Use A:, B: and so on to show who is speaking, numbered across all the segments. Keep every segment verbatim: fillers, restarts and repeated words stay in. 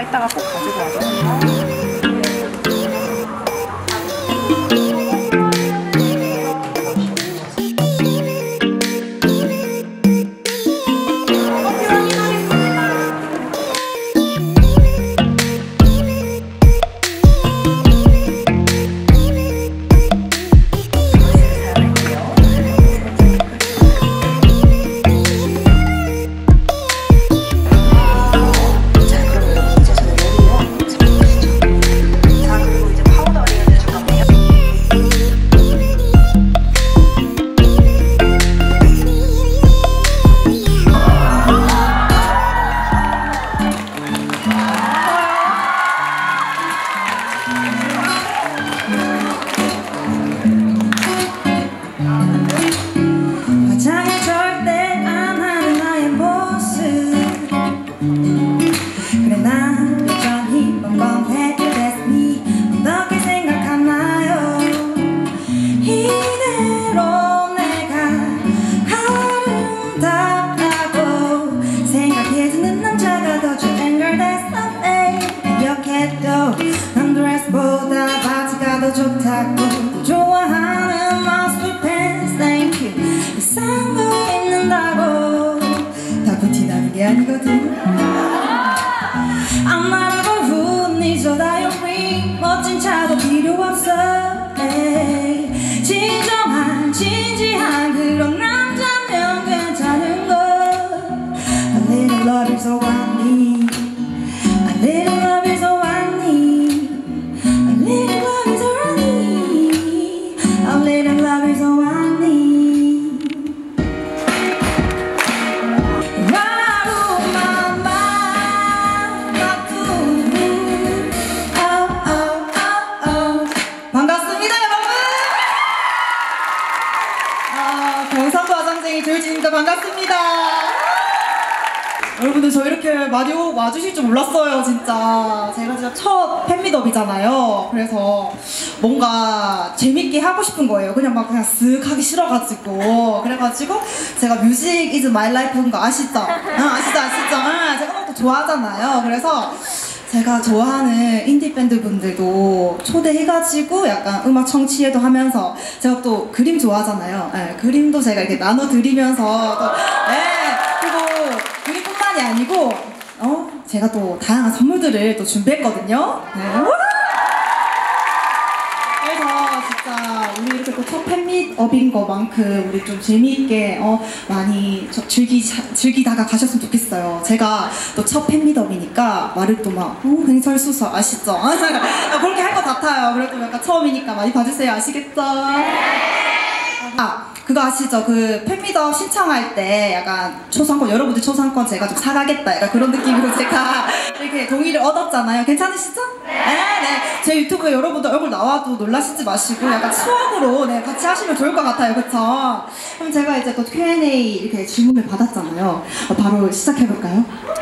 A: 이따가 꼭 가지고 와줘.
B: 좋다고 좋아하는 모습을 팬스 thank you 이상도 입는다고 다 부티나는 게 아니거든 I'm not ever rude 네 저 다이어리 멋진 차도 필요 없어 에이. 진정한 진지한 그런 남자면 괜찮은 걸 A little love is all I need A little love is all I need A little love is all I need A little love is all I need 마루만 만나도 oh oh oh oh 반갑습니다 여러분 아, 경상도 화장쟁이 조유진입니다. 반갑습니다. 여러분들 저 이렇게 많이 와주실 줄 몰랐어요. 진짜 제가 진짜 첫 팬미업이잖아요. 그래서 뭔가 재밌게 하고 싶은 거예요. 그냥 막 그냥 쓱 하기 싫어가지고 그래가지고 제가 뮤직 이즈 마이 라이프인 거 아시죠? 아, 아시죠 아시죠? 아, 제가 너무 좋아하잖아요. 그래서 제가 좋아하는 인디 밴드 분들도 초대해가지고 약간 음악 청취회도 하면서 제가 또 그림 좋아하잖아요. 네, 그림도 제가 이렇게 나눠드리면서 또, 네, 그리고 그림뿐만이 아니고 어 제가 또 다양한 선물들을 또 준비했거든요. 네. 그래서 진짜 우리 이렇게 또 첫 팬미업인 것만큼 우리 좀 재미있게 어 많이 즐기, 즐기다가 가셨으면 좋겠어요. 제가 또 첫 팬미업이니까 말을 또 막 어, 횡설수설 아시죠? 그렇게 할 것 같아요. 그래도 약간 처음이니까 많이 봐주세요. 아시겠죠? 아 그거 아시죠? 그 팬미업 신청할 때 약간 초상권 여러분들 초상권 제가 좀 사가겠다 약간 그런 느낌으로 제가 이렇게 동의를 얻었잖아요. 괜찮으시죠? 네, 네. 제 유튜브에 여러분들 얼굴 나와도 놀라시지 마시고 약간 추억으로 네, 같이 하시면 좋을 것 같아요. 그쵸? 그럼 제가 이제 또 큐 앤 에이 이렇게 질문을 받았잖아요. 어, 바로 시작해볼까요?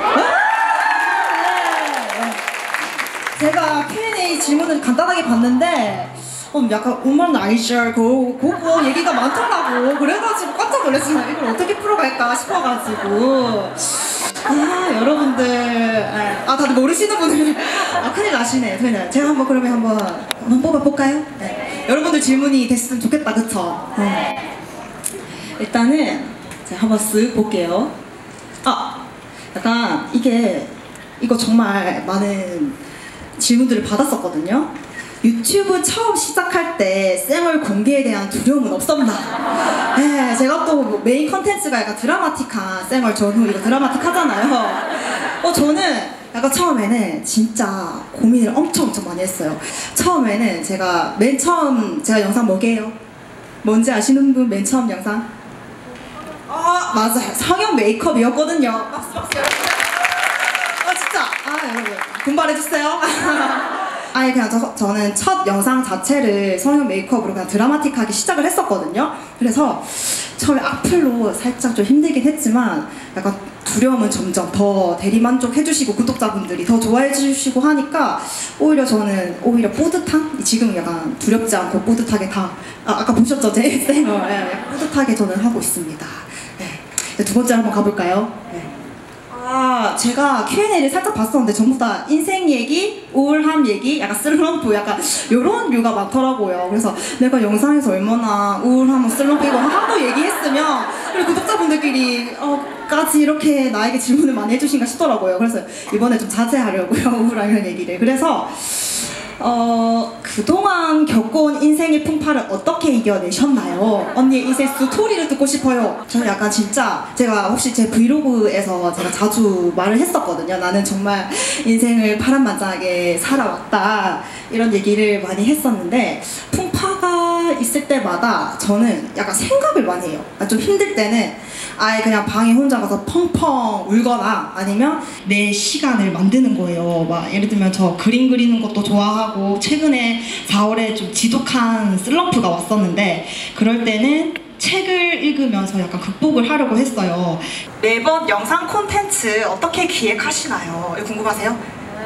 B: 네. 제가 큐 앤 에이 질문을 간단하게 봤는데 어, 약간 우먼 아이셜 그, 그거 얘기가 많더라고. 그래가지고 깜짝 놀랐어요. 이걸 어떻게 풀어갈까 싶어가지고 아 여러분들 아 다들 모르시는 분들 아 큰일 나시네. 큰일 제가 한번 그러면 한번 한번 뽑아볼까요? 네. 여러분들 질문이 됐으면 좋겠다. 그쵸? 네. 일단은 제가 한번 쓱 볼게요. 아 약간 이게 이거 정말 많은 질문들을 받았었거든요. 유튜브 처음 시작할 때 쌩얼 공개에 대한 두려움은 없었나? 네, 제가 또 메인 컨텐츠가 약간 드라마틱한 쌩얼 전후 이거 드라마틱 하잖아요. 어, 저는 약간 처음에는 진짜 고민을 엄청 엄청 많이 했어요. 처음에는 제가 맨 처음 제가 영상 뭐게요? 뭔지 아시는 분 맨 처음 영상? 아 맞아요. 성형 메이크업이었거든요. 박수 박수 여러분. 아 진짜 아 여러분 분발해주세요. 아예 그냥 저, 저는 첫 영상 자체를 성형 메이크업으로 그냥 드라마틱하게 시작을 했었거든요. 그래서 처음에 악플로 살짝 좀 힘들긴 했지만 약간 두려움은 점점 더 대리만족 해주시고 구독자분들이 더 좋아해 주시고 하니까 오히려 저는 오히려 뿌듯한? 지금 약간 두렵지 않고 뿌듯하게 다 아, 아까 보셨죠? 제 쌩얼 네, 뿌듯하게 저는 하고 있습니다. 네. 두 번째로 한번 가볼까요? 네. 아 보니까 제가 큐 앤 에이를 살짝 봤었는데 전부 다 인생 얘기, 우울함 얘기, 약간 슬럼프, 약간 이런 류가 많더라고요. 그래서 내가 영상에서 얼마나 우울함, 슬럼프 이거 하도 얘기했으면 그리고 구독자분들끼리 어, 까지 이렇게 나에게 질문을 많이 해주신가 싶더라고요. 그래서 이번에 좀 자제하려고요. 우울함 이런 얘기를. 그래서 어, 그동안 겪어온 인생의 풍파를 어떻게 이겨내셨나요? 언니의 인생 스토리를 듣고 싶어요. 저는 약간 진짜 제가 혹시 제 브이로그에서 제가 자주 말을 했었거든요. 나는 정말 인생을 파란만장하게 살아왔다 이런 얘기를 많이 했었는데 풍파가 있을 때마다 저는 약간 생각을 많이 해요. 좀 힘들 때는 아예 그냥 방에 혼자 가서 펑펑 울거나 아니면 내 시간을 만드는 거예요. 막 예를 들면 저 그림 그리는 것도 좋아하고 최근에 사월에 좀 지독한 슬럼프가 왔었는데 그럴 때는 책을 읽으면서 약간 극복을 하려고 했어요. 매번 영상 콘텐츠 어떻게 기획하시나요? 이거 궁금하세요?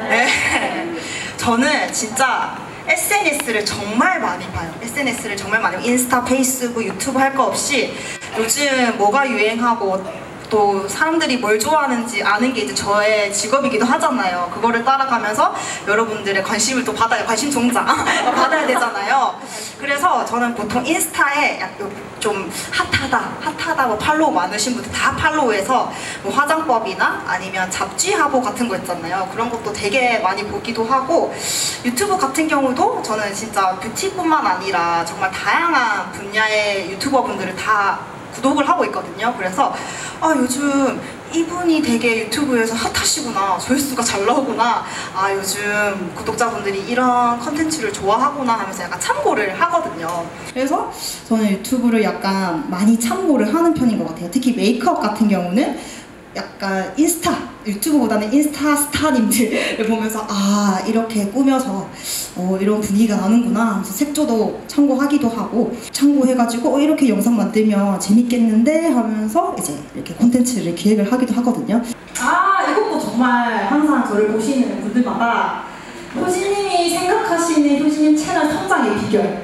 B: 네. 저는 진짜 에스 엔 에스를 정말 많이 봐요. 에스 엔 에스를 정말 많이 봐요. 인스타, 페이스북, 유튜브 할 거 없이 요즘 뭐가 유행하고 또 사람들이 뭘 좋아하는지 아는 게 이제 저의 직업이기도 하잖아요. 그거를 따라가면서 여러분들의 관심을 또 받아야, 관심 종자 받아야 되잖아요. 그래서 저는 보통 인스타에 좀 핫하다, 핫하다 뭐 팔로우 많으신 분들 다 팔로우해서 뭐 화장법이나 아니면 잡지 화보 같은 거 있잖아요. 그런 것도 되게 많이 보기도 하고 유튜브 같은 경우도 저는 진짜 뷰티뿐만 아니라 정말 다양한 분야의 유튜버 분들을 다 구독을 하고 있거든요. 그래서 아 요즘 이분이 되게 유튜브에서 핫하시구나, 조회수가 잘 나오구나, 아 요즘 구독자분들이 이런 컨텐츠를 좋아하구나 하면서 약간 참고를 하거든요. 그래서 저는 유튜브를 약간 많이 참고를 하는 편인 것 같아요. 특히 메이크업 같은 경우는 약간 인스타, 유튜브보다는 인스타 스타님들을 보면서 아 이렇게 꾸며서 어, 이런 분위기가 나는구나 하면서 색조도 참고하기도 하고 참고해가지고 어, 이렇게 영상 만들면 재밌겠는데 하면서 이제 이렇게 콘텐츠를 기획을 하기도 하거든요. 아 이것도 정말 항상 저를 보시는 분들마다 효진님이 생각하시는 효진님 채널 성장의 비결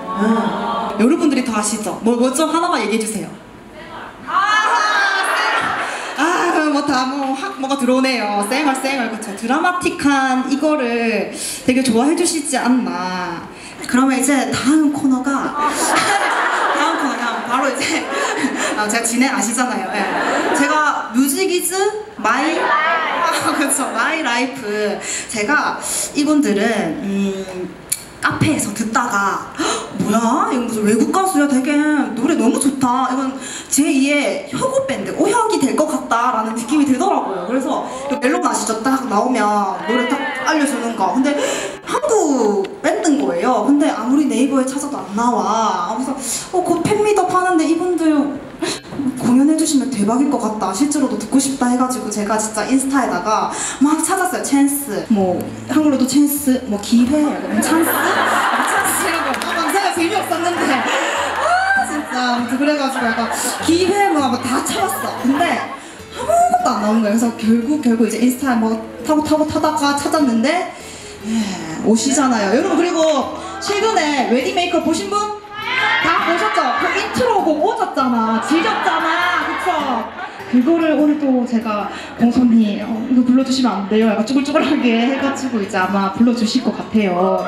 B: 아, 여러분들이 다 아시죠? 뭐, 뭐 좀 하나만 얘기해주세요. 뭐 다 뭐 확 뭐가 들어오네요. 쌩얼 쌩얼. 그쵸. 드라마틱한 이거를 되게 좋아해 주시지 않나. 그러면 이제 다음 코너가 다음 코너가 바로 이제 아, 제가 진행 아시잖아요. 예. 제가 뮤직이즈 마이 아, 그쵸 마이 라이프. 제가 이분들은 음, 카페에서 듣다가 뭐야? 이건 무슨 외국 가수야? 되게 노래 너무 좋다. 이건 제이의 혁오 밴드 오혁이 될 것 같다라는 느낌이 들더라고요. 그래서 멜론 아시죠? 딱 나오면 노래 딱 알려주는 거. 근데 한국 밴드인 거예요. 근데 아무리 네이버에 찾아도 안 나와. 그래서 어, 곧 팬미업 하는데 이분들 공연해주시면 대박일 것 같다. 실제로도 듣고 싶다 해가지고 제가 진짜 인스타에다가 막 찾았어요. 찬스, 뭐 한글로도 찬스, 뭐 기회, 찬스, 찬스 이런 거 방새가 재미없었는데 아 진짜 아무튼 그래가지고 약간 기회 뭐 다 찾았어. 근데 아무것도 안 나오는 거예요. 그래서 결국 결국 이제 인스타에 뭐 타고 타고 타다가 찾았는데 예, 오시잖아요. 여러분 그리고 최근에 웨딩 메이크업 보신 분? 다 보셨죠? 그 인트로 곡 오셨잖아. 즐겼잖아. 그쵸? 그거를 오늘 또 제가 공손히 어, 이거 불러주시면 안 돼요? 약간 쭈글쭈글하게 해가지고 이제 아마 불러주실 것 같아요.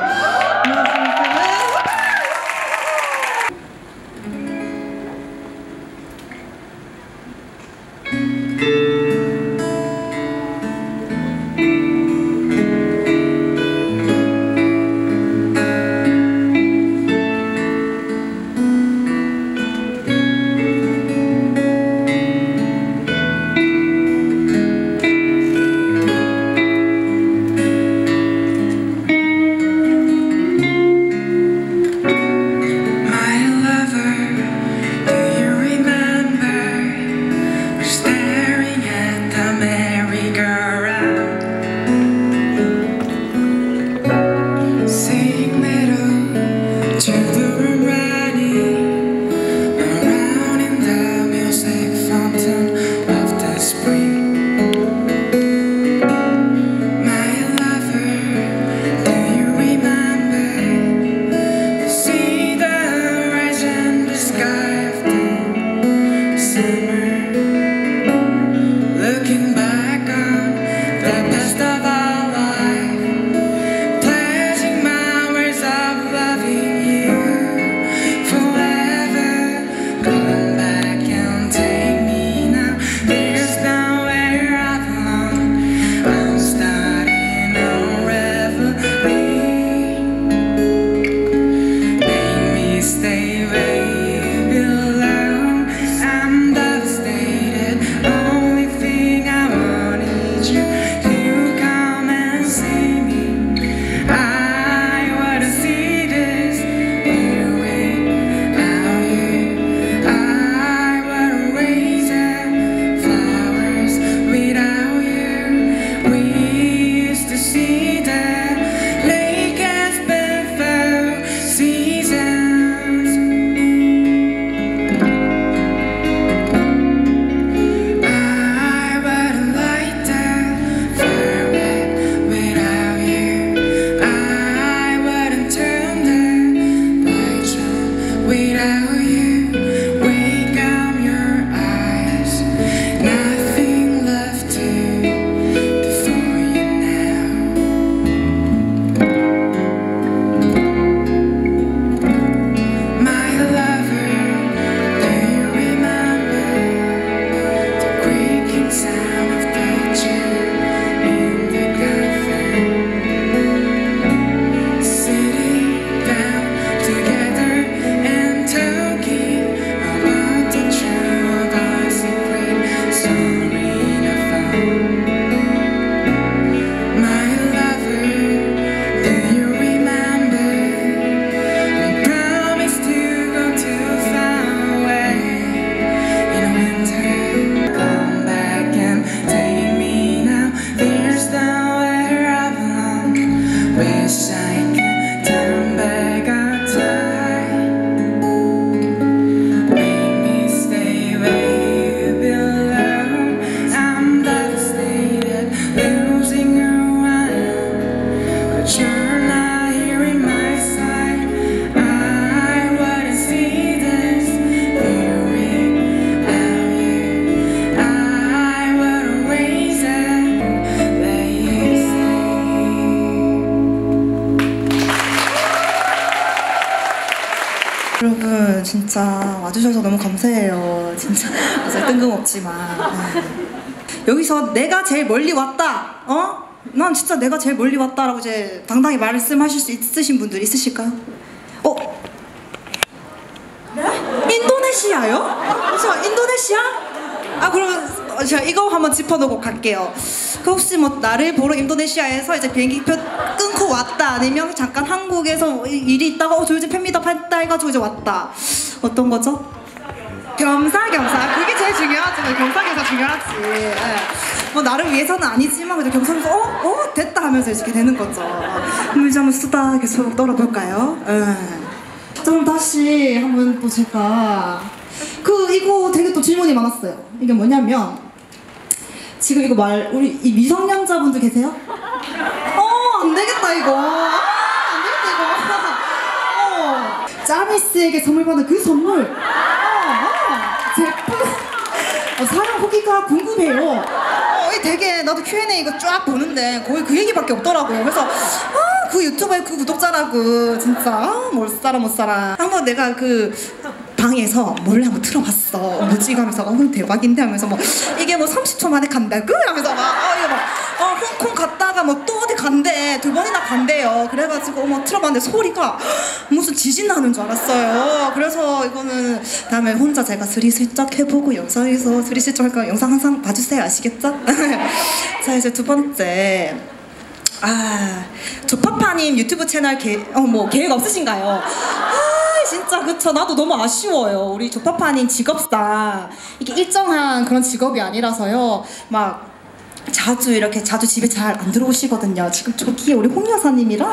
B: 여러분 진짜 와주셔서 너무 감사해요. 진짜 진짜 뜬금없지만 네. 여기서 내가 제일 멀리 왔다. 어? 난 진짜 내가 제일 멀리 왔다라고 이제 당당히 말씀하실 수 있으신 분들 있으실까요? 어? 네? 인도네시아요? 잠시만 인도네시아? 아 그러면 제가 이거 한번 짚어놓고 갈게요. 그 혹시 뭐 나를 보러 인도네시아에서 이제 비행기표 끊고 왔다 아니면 잠깐 한국에서 일이 있다가 어 저 요즘 팬미업 했다 해가지고 이제 왔다. 어떤 거죠? 겸사겸사. 그게 제일 중요하지. 겸사겸사 중요하지. 네. 뭐 나를 위해서는 아니지만 그래도 겸사겸사 어? 어? 됐다 하면서 이렇게 되는 거죠. 그럼 이제 한번 수다 계속 떨어볼까요? 네. 그럼 다시 한번 또 제가 그 이거 되게 또 질문이 많았어요. 이게 뭐냐면 지금 이거 말 우리 이 미성년자분들 계세요? 어 안되겠다 이거. 아, 안되겠다 이거. 어 짜미스에게 선물 받은 그 선물. 어, 어, 제품 어, 사용 후기가 궁금해요. 어, 되게 나도 큐 앤 에이 이거 쫙 보는데 거의 그 얘기밖에 없더라고요. 그래서 아 그 유튜버의 그 구독자라고 진짜 아, 못 살아 못 살아. 한번 내가 그 방에서 몰래 한번 틀어봤어. 뭐지? 하면서 어 대박인데 하면서 뭐 이게 뭐 삼십 초 만에 간다고? 하면서 막 어 이거 막 어 홍콩 갔다가 뭐 또 어디 간대 두 번이나 간대요. 그래가지고 뭐 틀어봤는데 소리가 무슨 지진 나는 줄 알았어요. 그래서 이거는 다음에 혼자 제가 스리슬쩍 해보고 영상에서 스리슬쩍 할까 영상 항상 봐주세요. 아시겠죠? 자 이제 두 번째. 아 조파파님 유튜브 채널 계, 어, 뭐 계획 없으신가요? 아 진짜 그쵸. 나도 너무 아쉬워요. 우리 조파파님 직업상 이게 일정한 그런 직업이 아니라서요. 막 자주 이렇게 자주 집에 잘 안 들어오시거든요. 지금 저기에 우리 홍 여사님이랑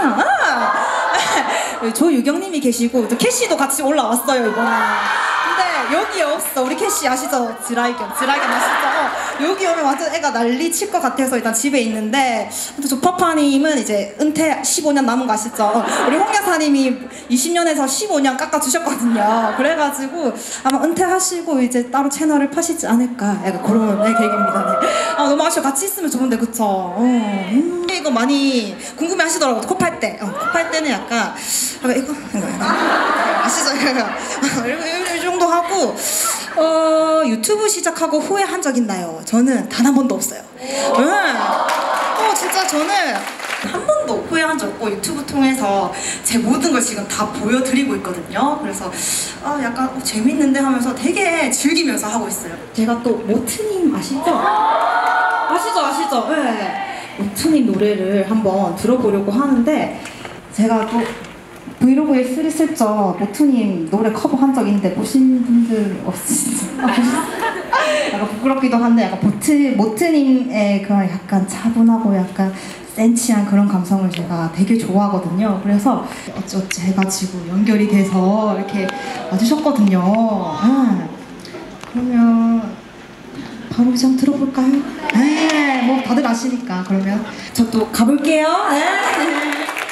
B: 아! 조유경님이 계시고 또 캐시도 같이 올라왔어요 이번에. 근데 여기 없어. 우리 캐시 아시죠? 드라이견 드라이견 아시죠? 여기 오면 완전 애가 난리 칠 것 같아서 일단 집에 있는데 조파파님은 이제 은퇴 십오 년 남은 거 아시죠? 우리 홍 여사님이 이십 년에서 십오 년 깎아주셨거든요. 그래가지고 아마 은퇴하시고 이제 따로 채널을 파시지 않을까 약간 그런 네, 계획입니다. 네. 아 너무 아쉬워. 같이 있으면 좋은데 그쵸? 어, 음. 이거 많이 궁금해 하시더라고요. 코팔 때. 어, 코팔 때는 약간 아, 이거 이거 이거 아시죠? 이거 이 정도 하고 어, 유튜브 시작하고 후회한 적 있나요? 저는 단 한 번도 없어요. 응. 어, 진짜 저는 한 번도 후회한 적 없고 유튜브 통해서 제 모든 걸 지금 다 보여드리고 있거든요. 그래서 어, 약간 어, 재밌는데 하면서 되게 즐기면서 하고 있어요. 제가 또 모트님 아시죠? 아시죠? 아시죠? 네. 모트님 노래를 한번 들어보려고 하는데 제가 또 브이로그에 스리슬쩍 모투님 노래 커버한 적 있는데 보신 분들 없으시죠? 약간 부끄럽기도 한데 약간 모트, 모트님의 그런 약간 차분하고 약간 센치한 그런 감성을 제가 되게 좋아하거든요. 그래서 어찌어찌 해가지고 연결이 돼서 이렇게 와주셨거든요. 네. 그러면 바로 좀 들어볼까요? 네, 뭐 다들 아시니까. 그러면 저 또 가볼게요. 네.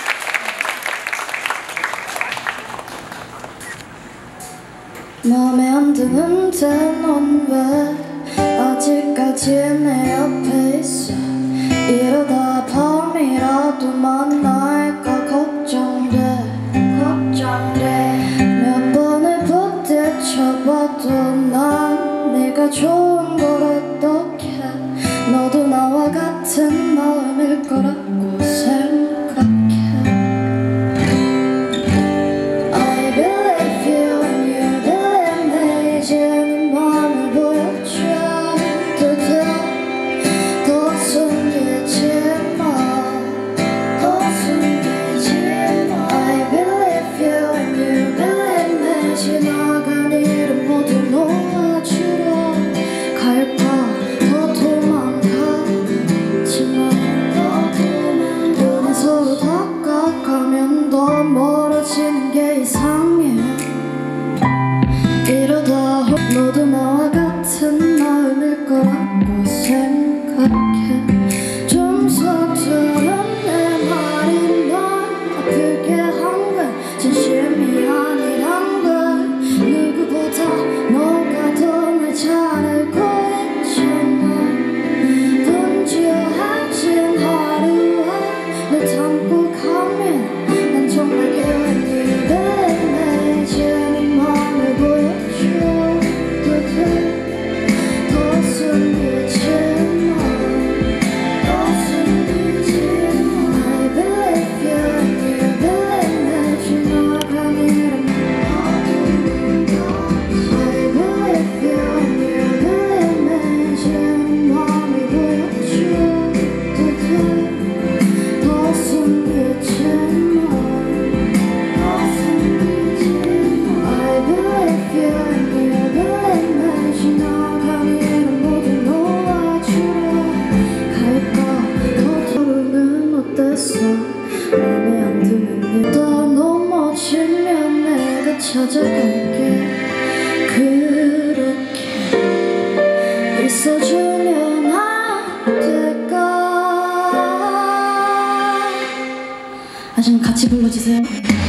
A: 맘에 안 드는데 넌 왜 아직까지 내 옆에 있어. 이러다 밤이라도 만날까 걱정돼 걱정돼. 몇 번을 부딪혀봐도 난 네가 좋은 걸 어떡해. 너도 나와 같은 마음일 거라고 생각해. I believe you and you believe me. 이제 네 맘을 보여줘. 더 숨기지 마. 더 숨기지 마. I believe you and you believe me. 지나간 일은 모두 놓아주려 갈까. 더 도망가지만 눈에 서로 다가가면 더 멀어지는 게 이상해. 이러다 너도 나와 같은 마음일 거라고 생각해. 좀 서투른 내 말이 널 아프게 한 건 진심이 아니란 걸 누구보다 너가 더 날 잘 알고 있잖아. 분주해진 하루에 널 담고 가면 난 정말 기분이 되네. 이제 네 찾아갈게. 그렇게 있어주면 안 될까? 아시면 같이 불러주세요.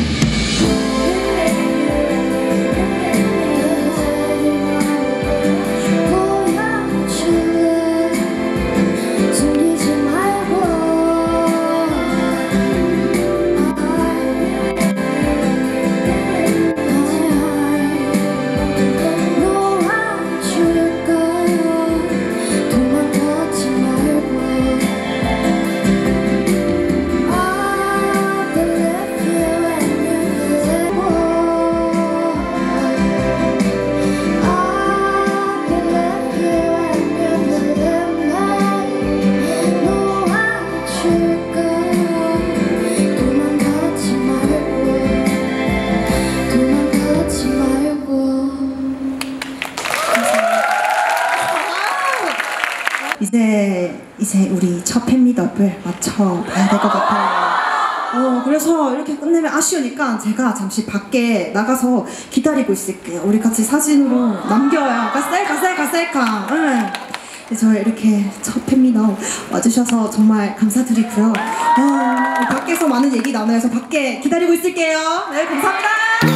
B: 이제 이제 우리 첫 팬미업을 맞춰봐야 될 것 같아요. 어 그래서 이렇게 끝내면 아쉬우니까 제가 잠시 밖에 나가서 기다리고 있을게요. 우리 같이 사진으로 남겨요. 가셀카 셀카 셀카. 응. 저 이렇게 첫 팬미업 와주셔서 정말 감사드리고요. 어, 밖에서 많은 얘기 나눠서 밖에 기다리고 있을게요. 네, 감사합니다.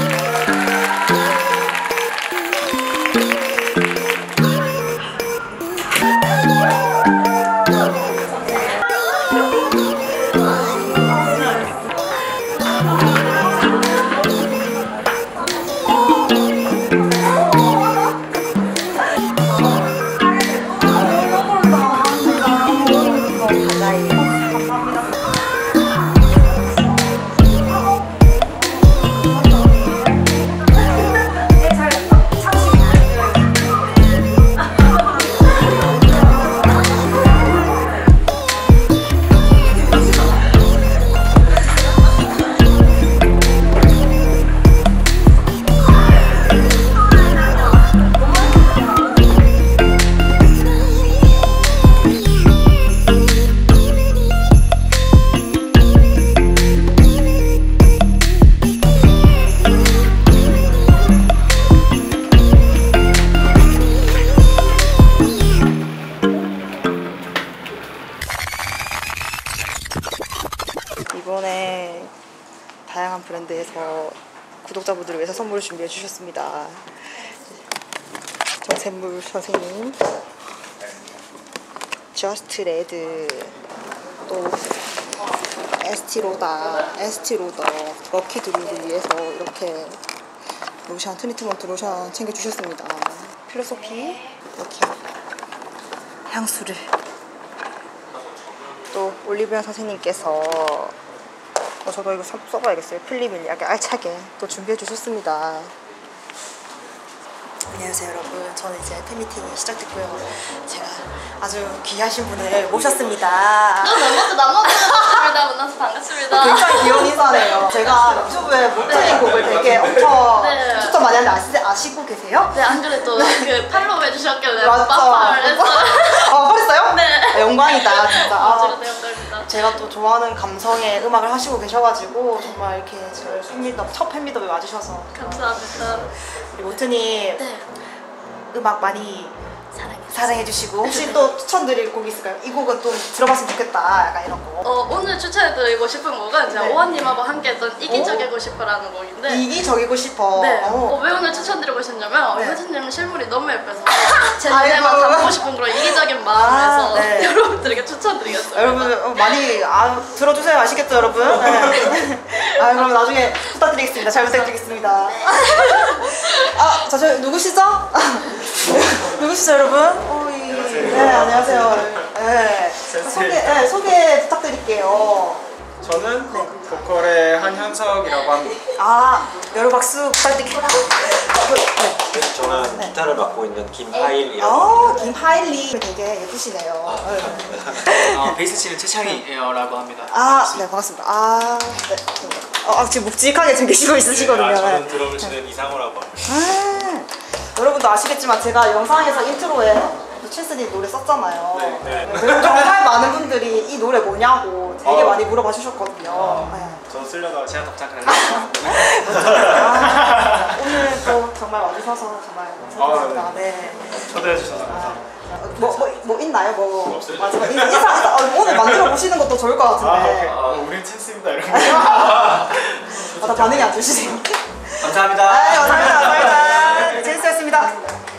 C: 이번에 다양한 브랜드에서 구독자분들을 위해서 선물을 준비해 주셨습니다. 정샘물 선생님, 저스트 레드, 또 에스티로다, 에스티로더, 럭키드루를 위해서 이렇게 로션, 트리트먼트 로션 챙겨주셨습니다. 필로소피 이렇게 향수를, 또 올리브영 선생님께서 어, 저도 이거 써봐야겠어요. 필립을 약간 알차게 또 준비해 주셨습니다. 안녕하세요 여러분, 저는 이제 팬미팅이 시작됐고요. 제가 아주 귀하신 분을 모셨습니다.
D: 남자도 남자입니다. 만나서 반갑습니다.
C: 굉장히 귀여운 인사네요. 제가 유튜브에 몰트닝 곡을 되게 엄청
D: 네.
C: 추천 많이 하는데 아시, 아시고 계세요?
D: 네, 안 그래도 그 팔로우 해주셨길래
C: 맞죠.
D: 빠빠를 했어요.
C: 아, 그랬어요?
D: 네.
C: 아, 영광이다 진짜. 아,
D: 제가 대영달입니다.
C: 제가 또 좋아하는 감성의 음악을 하시고 계셔가지고 정말 이렇게 저를 팬미덕, 첫 팬미덕에 와주셔서
D: 감사합니다.
C: 우리 모트님
D: 네.
C: 음악 많이
D: 사랑해주세요.
C: 사랑해주시고 혹시 또 추천드릴 곡 있을까요? 이 곡은 좀 들어봤으면 좋겠다 약간 이런 거.
D: 어, 오늘 추천해드리고 싶은 곡은 제가
C: 네.
D: 오한님하고 함께 했던 이기적이고 싶어라는 곡인데
C: 이기적이고 싶어.
D: 네.
C: 어.
D: 어, 왜 오늘 추천드리고 싶냐면
C: 네.
D: 효진님 실물이 너무 예뻐서 제
C: 아이고.
D: 눈에만 담고 싶은 그런 이기적인 마음에서
C: 아, 네.
D: 여러분들에게 추천드리겠습니다.
C: 여러분 어, 많이 아, 들어주세요. 아시겠죠 여러분? 네. 아 그럼 나중에 부탁드리겠습니다. 잘 부탁드리겠습니다. 아, 저, 저 누구시죠? 누구시죠 여러분? 어, 이, 네 안녕하세요. 네. 소개, 네, 소개 부탁드릴게요.
E: 저는 보컬의 한현석이라고 합니다.
C: 아, 여러 박수 부탁드릴게요. 네.
F: 저는 기타를 맡고 있는 김하일이라고
C: 아,
F: 합니다.
C: 김하일님 되게 예쁘시네요. 네.
G: 어, 베이스 치는 최창희라고 합니다.
C: 아, 네 반갑습니다. 아, 네. 어, 아, 지금 묵직하게 지금 계시고 있으시거든요.
F: 아, 저는
C: 네.
F: 드럼을 치는 이상호라고 합니다.
C: 아, 여러분도 아시겠지만 제가 영상에서 인트로에 칠스님 노래 썼잖아요.
F: 네, 네.
C: 그리고 정말 많은 분들이 이 노래 뭐냐고 되게
F: 어.
C: 많이 물어봐 주셨거든요. 네.
F: 저 쓰려다가 제가 답장을 했는데
C: 아, 정말
E: 아,
C: 감사드립니다. 네.
E: 초대해 주셔서 감사합니다.
C: 뭐, 뭐, 뭐 있나요? 뭐 마지막 인사, 인사, 어, 오늘 만들어 보시는 것도 좋을 것 같은데.
E: 아, 오케이. 어, 우린 찬스입니다 이런 거.
C: 아, 나 반응이 안 좋으시네요.
G: 감사합니다.
C: 아, 감사합니다. 감사합니다. 네, 재밌었습니다.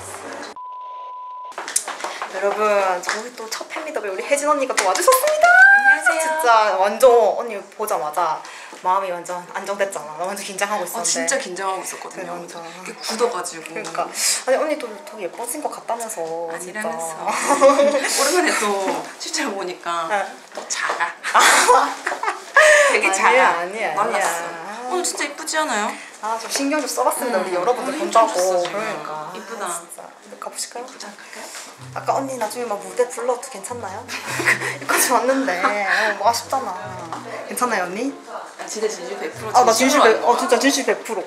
C: 여러분, 저희 또 첫 팬미더에 우리 혜진 언니가 또 와주셨습니다. 안녕하세요. 진짜 완전 언니 보자마자 마음이 완전 안정됐잖아. 나 완전 긴장하고 있었는데.
H: 아, 진짜 긴장하고 있었거든요.
C: 완전.
H: 이렇게 굳어가지고.
C: 그러니까 아니 언니 또 더 예뻐진 것 같다면서.
H: 아니라면서.
C: 진짜.
H: 오랜만에 또 실제로 보니까
C: 네.
H: 또 작아. 되게
C: 아니야,
H: 작아.
C: 아니야,
H: 말랐어.
C: 아니야.
H: 오늘 진짜 이쁘지 않아요?
C: 아, 좀 신경 좀 써봤습니다. 우리
H: 음,
C: 여러분들
H: 오늘
C: 본다고.
H: 힘 줬어, 지금.
C: 그러니까.
H: 이쁘다.
C: 아, 진짜. 가보실까요?
H: 보자 갈까요?
C: 아까 언니 나중에 막 무대 불러도 괜찮나요? 여기까지 왔는데 어, 뭐 아쉽잖아. 괜찮아요 언니?
H: 아, 진짜 진실 백 퍼센트
C: 아 나 진실 백, 어 진짜 진실 백 퍼센트.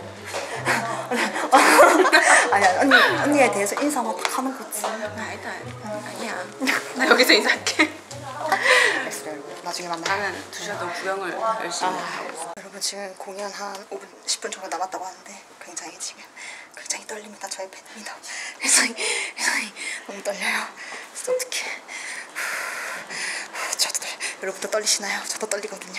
C: 아니야 언니 언니에 대해서 인사만 딱 하는 거지.
H: 아니다. 아니야. 나 여기서 인사할게.
C: 알겠어요. 나중에 만나요.
H: 나는 두 시간 동안 구경을 열심히 하고 있어.
C: 여러분 지금 공연 한 오 분, 십 분 정도 남았다고 하는데 굉장히 지금 굉장히 떨립니다. 저의 팬입니다. 굉장히 굉장히 너무 떨려요. 진짜 어떡해. 저도 떨 여러분도 떨리시나요? 저도 떨리거든요.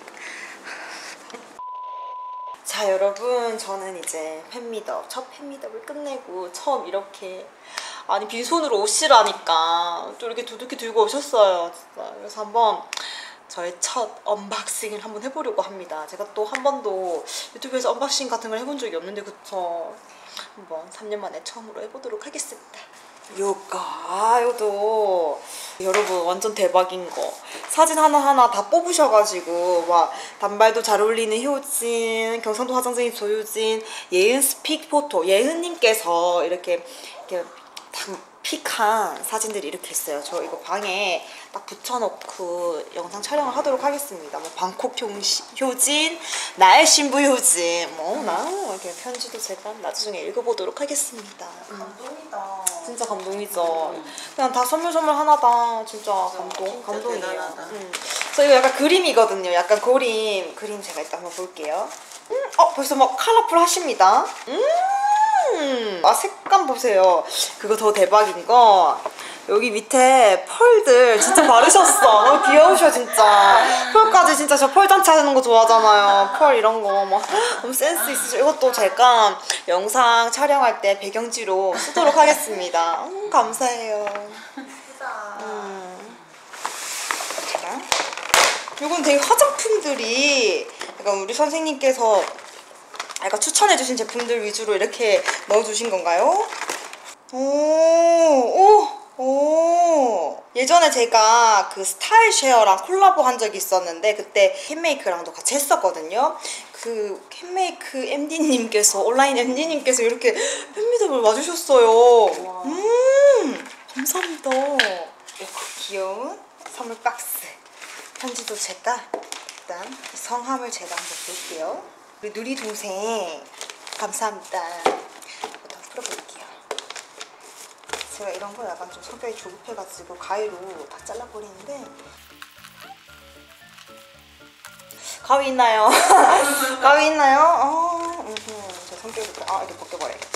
C: 자 여러분 저는 이제 팬미덕 첫 팬미덕을 끝내고 처음 이렇게 아니 빈손으로 오시라니까 또 이렇게 두둑히 들고 오셨어요 진짜. 그래서 한번 저의 첫 언박싱을 한번 해보려고 합니다. 제가 또 한 번도 유튜브에서 언박싱 같은 걸 해본 적이 없는데 그쵸 한번 삼 년 만에 처음으로 해보도록 하겠습니다. 요거 아 요도 여러분 완전 대박인 거 사진 하나하나 다 뽑으셔가지고 막 단발도 잘 어울리는 효진, 경상도 화장쟁이 조효진, 예은 스픽 포토 예은님께서 이렇게 이렇게 다 픽한 사진들이 이렇게 있어요. 저 이거 방에 딱 붙여놓고 영상 촬영을 하도록 하겠습니다. 뭐 방콕 효시, 효진, 나의 신부 효진, 뭐나 이렇게 편지도 제가 나중에 읽어보도록 하겠습니다. 감동이다. 진짜 감동이죠. 그냥 다 선물 선물 하나다. 진짜 감동, 감동이에요. 음. 저 이거 약간 그림이거든요. 약간 그림, 그림 제가 일단 한번 볼게요. 음, 어 벌써 막 컬러풀 하십니다. 음. 아 색감 보세요. 그거 더 대박인 거 여기 밑에 펄들 진짜 바르셨어. 너무 귀여우셔 진짜. 펄까지 진짜 저 펄 단체 하는 거 좋아하잖아요. 펄 이런 거 막 너무 센스 있으셔. 이것도 제가 영상 촬영할 때 배경지로 쓰도록 하겠습니다. 음, 감사해요. 음. 이건 되게 화장품들이 약간 우리 선생님께서 약간 추천해주신 제품들 위주로 이렇게 넣어주신 건가요? 오, 오, 오. 예전에 제가 그 스타일 쉐어랑 콜라보 한 적이 있었는데 그때 캔메이크랑도 같이 했었거든요. 그 캔메이크 엠디님께서 온라인 엠디님께서 이렇게 팬미덕을 와주셨어요. 음, 감사합니다. 이렇게 귀여운 선물 박스. 편지도 제가 일단 성함을 제가 한번 볼게요. 우리 누리 동생 감사합니다. 이것도 한번 풀어볼게요. 제가 이런 거 약간 좀 성격이 조급해가지고 가위로 다 잘라버리는데 가위 있나요? 가위 있나요? 어, 음, 제 성격이 아 이렇게 벗겨버려야겠다.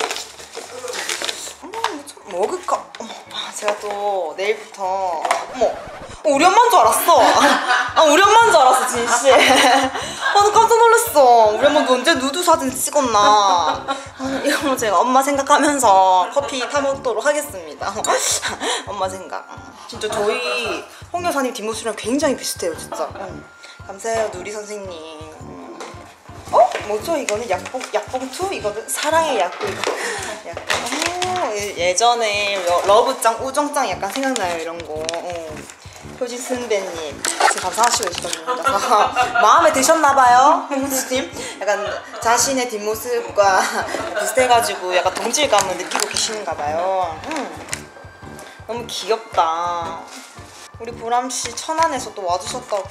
C: 어머 좀 먹을까? 어머 아, 제가 또 내일부터 어머 우리 엄마인 줄 알았어. 아 우리 엄마인 줄 알았어 진씨. 아 깜짝 놀랐어. 우리 엄마도 언제 누드 사진 찍었나. 아, 이거 제가 엄마 생각하면서 커피 타먹도록 하겠습니다. 엄마 생각. 진짜 저희 홍 여사님 뒷모습이랑 굉장히 비슷해요 진짜. 응. 감사해요 누리 선생님. 어? 뭐죠 이거는 약봉, 약봉투? 이거는 사랑의 약봉 이거. 약간 오, 예전에 러브짱 우정짱 약간 생각나요 이런 거. 어. 효진 선배님 지금 감상하시고 계시거든요. 마음에 드셨나봐요 효진님. 약간 자신의 뒷모습과 비슷해가지고 약간 동질감을 느끼고 계시는가봐요. 음. 너무 귀엽다. 우리 보람씨 천안에서 또 와주셨다고.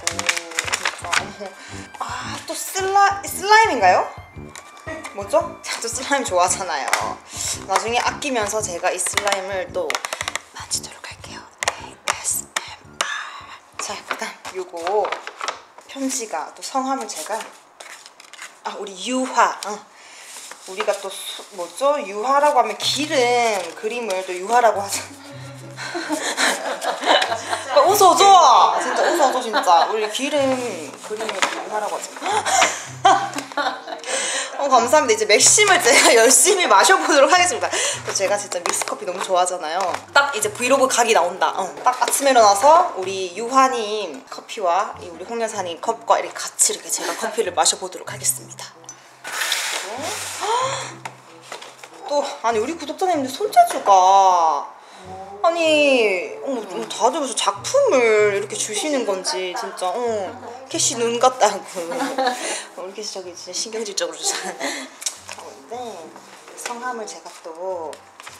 C: 아 또 슬라, 슬라임인가요? 뭐죠? 제가 또 슬라임 좋아하잖아요. 나중에 아끼면서 제가 이 슬라임을 또 만지도록 할게요. 에이에스엠알. 자 일단 요거 편지가 또 성함을 제가 아 우리 유화 어. 우리가 또 수, 뭐죠? 유화라고 하면 기름 그림을 또 유화라고 하잖아. 웃어줘! 진짜 웃어줘 진짜. 우리 기름 그림을 유화라고 하잖아. 어, 감사합니다. 이제 맥심을 제가 열심히 마셔보도록 하겠습니다. 제가 진짜 믹스커피 너무 좋아하잖아요. 딱 이제 브이로그 각이 나온다. 어. 딱 아침에 일어나서 우리 유화님 커피와 이 우리 홍여사님 컵과 이렇게 같이 이렇게 제가 커피를 마셔보도록 하겠습니다. 또 아니 우리 구독자님들 손재주가 아니 어, 다들 무슨 작품을 이렇게 주시는 건지 진짜 어, 캐시 눈 같다고 우리 캐시 저기 진짜 신경질적으로 주잖아. 근데 성함을 제가 또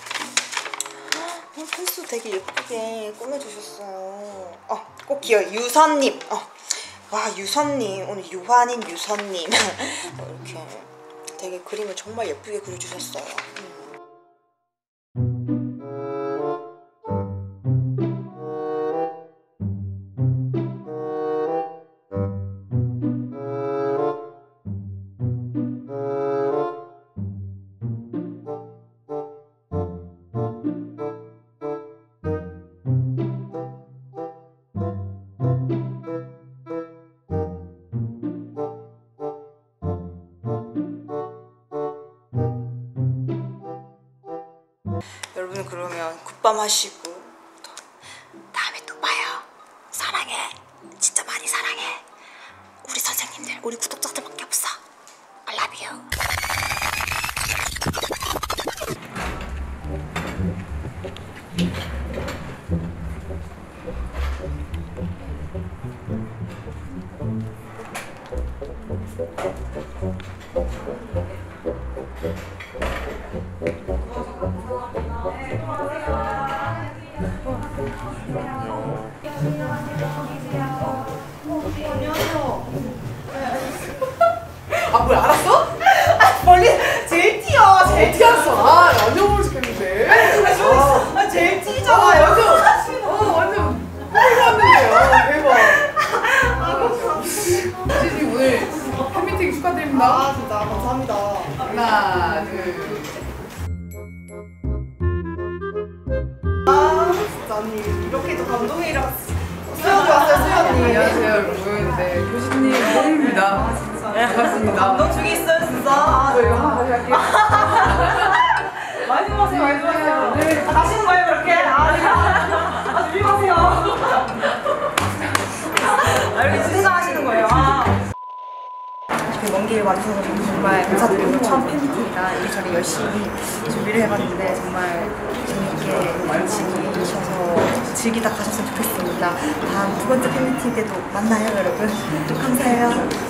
C: 어, 펜스 되게 예쁘게 꾸며주셨어요. 어, 꼭 기억 유선님. 어. 와 유선님 오늘 유한인 유선님 이렇게 되게 그림을 정말 예쁘게 그려주셨어요. 여러분 그러면 굿밤 하시고 또 다음에 또 봐요. 사랑해. 진짜 많이 사랑해. 우리 선생님들 우리 구독자들밖에 없어. I love you.
I: 아 뭐야 알았어?
C: 아 멀리 제일 튀어. 제일
I: 어떻게 알았어? 아 완전 모르겠는데.
C: 아, 아 제일 튀잖아. 여기.
I: 어 완전 몰랐는데요. 대박. 지지 오늘 팬미팅 축하드립니다.
C: 아 진짜 감사합니다.
I: 하나 둘.
C: 아 진짜 언니 이렇게 또 감동의 일을 수연이 왔어요. 수연이.
I: 안녕하세요 여러분. 네 교수님 뽕입니다.
C: 아 진짜.
I: 반갑습니다.
C: 감동 중에 있어요 진짜. 아,
I: 저 이거 하나 가져갈게요.
C: 많이 마세요 많이 마세요.
I: 네.
C: 가시는 거예요 그렇게? 아 네. 아 준비 마세요. 아 이렇게 퇴장하시는 거예요. 아. 이렇게 먼 길 와주셔서 정말 감사드리고 처음 팬미팅이라 이리저리 열심히 준비를 해봤는데 정말 재밌게 즐기셔서 즐기다 가셨으면 좋겠습니다. 다음 두 번째 팬미팅 때도 만나요 여러분. 감사해요.